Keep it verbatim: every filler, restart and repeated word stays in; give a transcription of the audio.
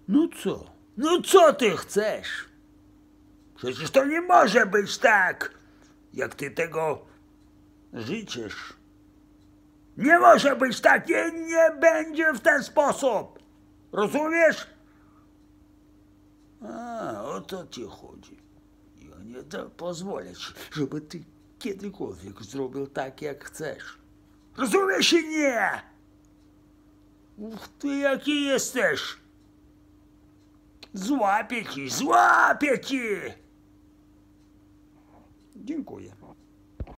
No co? No co ty chcesz? Przecież to nie może być tak, jak ty tego życzysz. Nie może być tak, nie, nie będzie w ten sposób. Rozumiesz? A, o to ci chodzi. Ja nie da pozwolę ci, żeby ty kiedykolwiek zrobił tak, jak chcesz. Rozumiesz czy nie? Uch, ty jaki jesteś? Złapię ci, złapię ci! Dziękuję.